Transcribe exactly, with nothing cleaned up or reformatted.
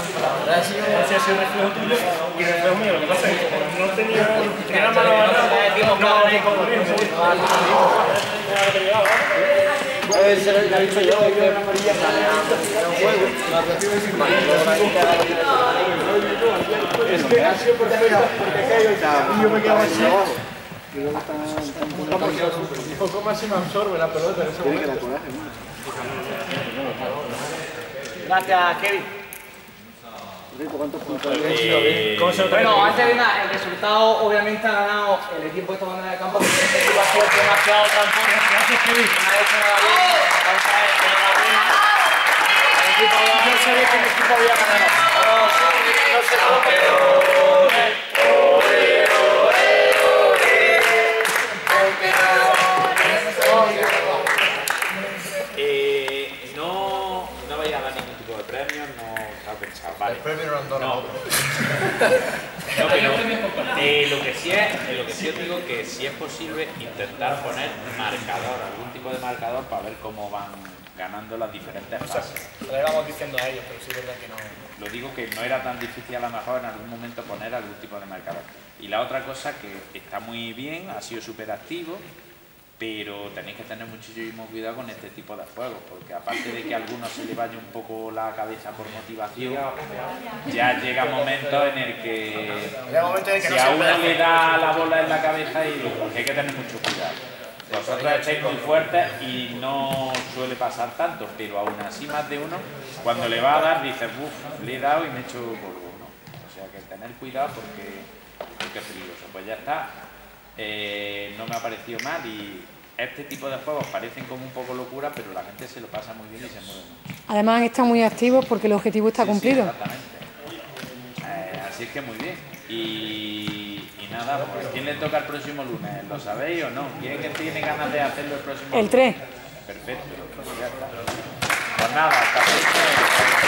ha sido reflejo tuyo y reflejo mío. Lo que pasa es que como no tenía tenía la mano agarrada, no me como bien. Se lo he dicho yo, que era un juego. Es que ha sido porque yo me quedo así. Un poco más se me absorbe la pelota en ese momento. Gracias, Kevin. ¿Cuántos puntos? Eh, bueno, antes de nada, el resultado obviamente ha ganado el equipo de esta banda de campo, porque este equipo ha sido demasiado tramposo. Gracias, Kevin. No ha hecho nada bien. Entonces, enhorabuena. El equipo yo sabía que el equipo había ganado. No, no sé cómo, pero... Eh, no, no vaya a dar ningún tipo de premio, no está pensado, vale. El premio no lo han dado. No, no pero eh, lo que sí es, eh, lo que sí os digo que si es posible intentar poner marcador, algún tipo de marcador para ver cómo van ganando las diferentes fases. Lo íbamos diciendo a ellos, pero sí es verdad que no. Lo digo que no era tan difícil a lo mejor en algún momento poner algún tipo de marcador. Y la otra cosa que está muy bien, ha sido súper activo, pero tenéis que tener muchísimo cuidado con este tipo de juegos, porque aparte de que a algunos se le vaya un poco la cabeza por motivación, ya llega momentos en el que si a uno le da la bola en la cabeza y hay que tener mucho cuidado. Vosotros estáis muy fuertes y no suele pasar tanto, pero aún así más de uno, cuando le va a dar, dice, uff, le he dado y me he hecho polvo, ¿no? O sea que tener cuidado porque, porque es peligroso. Pues ya está. Eh, no me ha parecido mal y este tipo de juegos parecen como un poco locura, pero la gente se lo pasa muy bien y se mueve mucho. Además están muy activos porque el objetivo está Sí, cumplido. sí, exactamente. Eh, así es que muy bien. Y, y nada, pues ¿quién le toca el próximo lunes? ¿Lo sabéis o no? ¿Quién que tiene ganas de hacerlo el próximo lunes? El tres. Perfecto, pues ya está. Pues nada, hasta pronto.